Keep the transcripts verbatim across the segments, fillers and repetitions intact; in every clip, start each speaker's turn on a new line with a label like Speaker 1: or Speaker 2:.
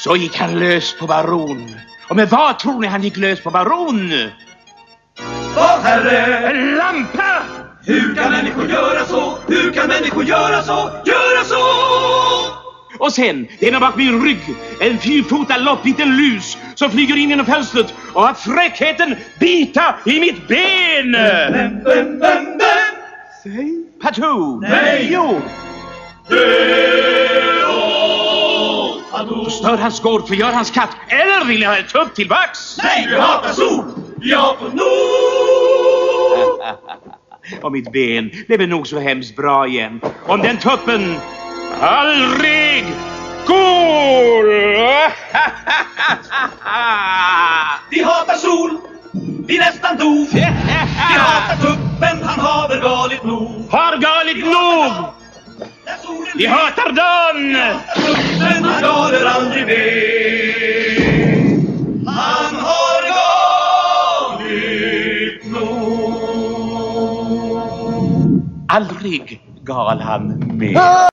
Speaker 1: Så gick han lös på baron. Och med vad tror ni han gick lös på baron?
Speaker 2: Vad herre?
Speaker 1: En lampa!
Speaker 2: Hur kan människor göra så? Hur kan människor göra så? Göra så!
Speaker 1: Och sen, ena bak min rygg, en fyrfota loppiten lus som flyger in genom fönstret och har fräckheten bita i mitt ben!
Speaker 2: Vem, vem, vem, vem?
Speaker 1: Säg? Patou!
Speaker 2: Nej!
Speaker 1: Jo!
Speaker 2: Deo! Patou!
Speaker 1: Stör hans gård, förgör hans katt, eller vill ni ha ett tupp tillbaks?
Speaker 2: Nej, vi hatar sol! Vi hatar nog!
Speaker 1: Och mitt ben blev nog så hemskt bra igen. Om den tuppen aldrig går!
Speaker 2: Vi hatar sol! Vi nästan dog! Vi hatar tuppen, han har väl galet nog!
Speaker 1: Har galet nog! Vi hatar dagen!
Speaker 2: Tuppen, han galer aldrig mer! Han har galet nog!
Speaker 1: Aldrig gal han mer.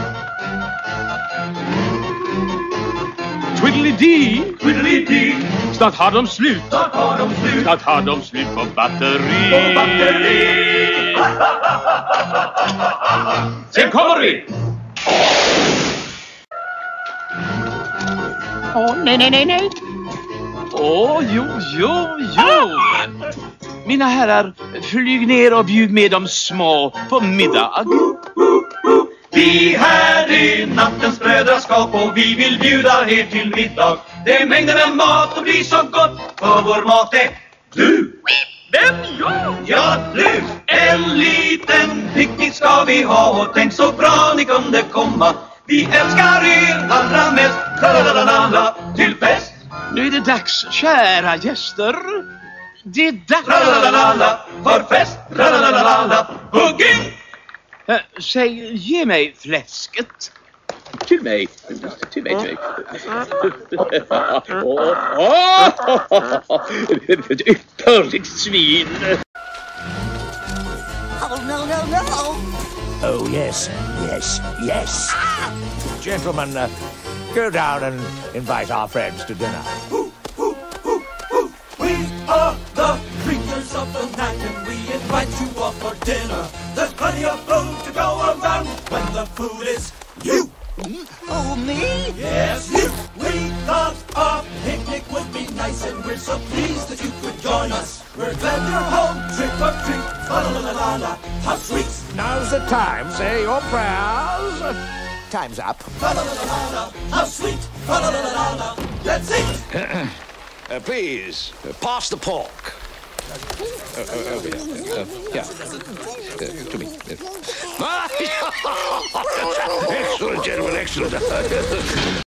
Speaker 1: Twiddly-dee!
Speaker 2: Twiddly-dee!
Speaker 1: Snart har de slut.
Speaker 2: Snart har de slut!
Speaker 1: Snart har de slut på batteri.
Speaker 2: På batteri!
Speaker 1: Sen kommer vi! Åh, oh, nej, nej, nej, nej. Åh, oh, jo, jo, jo. Mina herrar, flyg ner och bjud med de små på middag.
Speaker 2: Vi här i nattens brödraskap och vi vill bjuda er till middag. Det är mängder med mat och blir så gott, för vår mat är du.
Speaker 1: Vem? Jag?
Speaker 2: Ja, du. En liten picknick ska vi ha och tänk så bra ni kunde komma. Vi älskar er allra mest, tralalala, till fest.
Speaker 1: Nu är det dags, kära gäster. Det är dags.
Speaker 2: Tralalala, för fest, tralalala, hugg in!
Speaker 1: Uh, säg, ge mig fläsket. Till mig. Till mig, till mig. Ypperligt svin.
Speaker 3: Oh, no, no, no.
Speaker 4: Oh, yes, yes, yes. Gentlemen, uh, go down and invite our friends to dinner.
Speaker 2: We are the creatures of the night and we invite you all for dinner. There's plenty of food to go around when the food is you.
Speaker 3: Oh, me?
Speaker 2: Yes, you. We thought a picnic would be nice and we're so pleased that you could join us. We're glad you're home, trick or treat, fa-la-la-la-la, how sweet.
Speaker 4: Now's the time, say your prayers. Time's up.
Speaker 2: Fa-la-la-la-la, how sweet, fa-la-la-la-la, let's eat.
Speaker 4: Uh, please, uh, pass the pork. Uh, uh, over here. Uh, yeah. Uh, to me. Excellent, gentlemen, excellent.